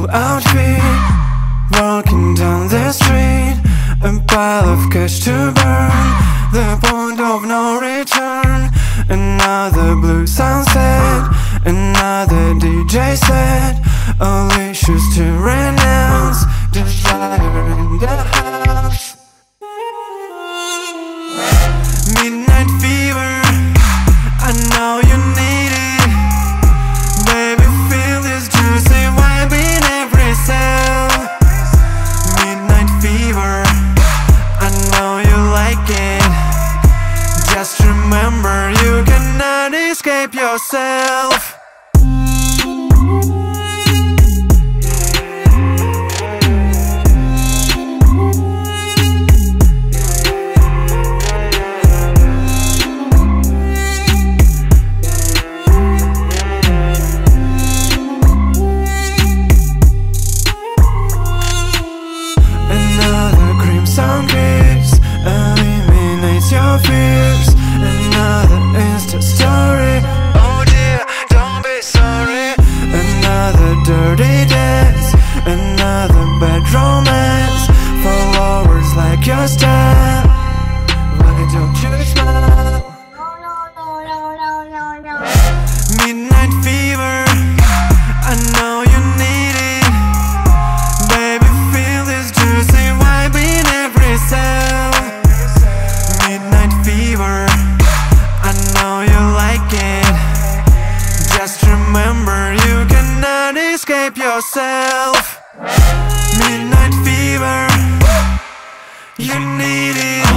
outfit, walking down the street, a pile of cash to burn, the point of no return. Another blue sunset, another DJ set, all issues to renounce, desire in the house. Midnight fever, I know you need it. Baby, feel this juicy vibe in every cell. Midnight fever, I know you like it. Just remember, you cannot escape yourself. Eliminates your fears. Another Insta story. Oh dear, don't be sorry. Another dirty dance, another bad romance. Followers like your style. Why don't you smile? Midnight fever, I know you need it. Baby, feel this juicy vibe in every cell. Midnight fever, I know you like it. Just remember, you cannot escape yourself. Midnight fever, you need it.